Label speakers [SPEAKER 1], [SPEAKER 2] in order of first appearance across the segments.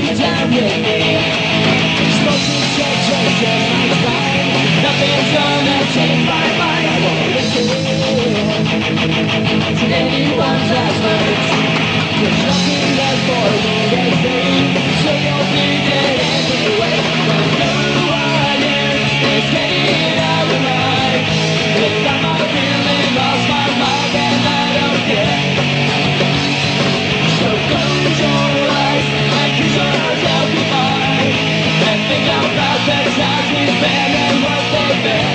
[SPEAKER 1] down with me. Smoking cigarettes just like fine. Nothing's gonna change my mind. I won't listen to anyone's last words. There's nothing left for me to say, so you'll bleed it anyway. But no one here is getting out of mind. If I'm not feeling lost my mind, then I don't care. So close your eyes and kiss yourself goodbye, and think about the times we spent and what they've been.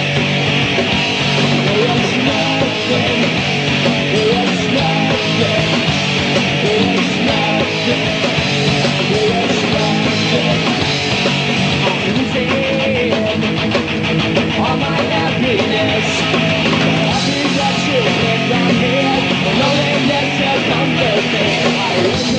[SPEAKER 1] It's nothing, it's nothing, it's nothing, it's nothing. I'm losing all my happiness. The happy that you left on here, the loneliness to comfort me. I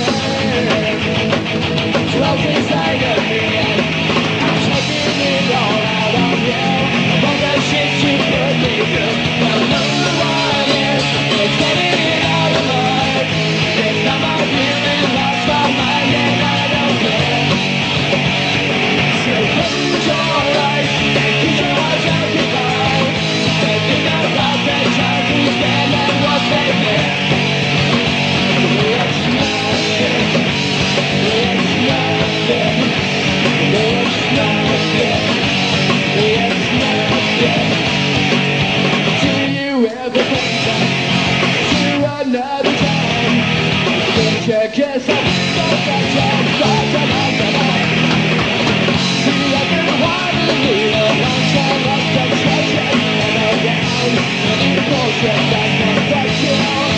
[SPEAKER 1] return, dwells inside of me, and I'm taking it all out on you. All the shit you put me through. Well, no one is getting it out of mind. This time I really lost my mind and I don't care. So close your eyes and kiss yourself goodbye, and think about the times we spent and what they've been. It's nothing, it's nothing, it's nothing, it's nothing. Do you ever think back to another time? Did you kiss a time, thoughts about the night? Do you ever want to be the one to love the treasure and around any bullshit that can affect you?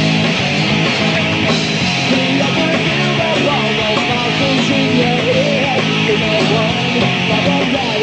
[SPEAKER 1] Do you ever feel the wrong responses in your head? You know what? Blah, blah, blah.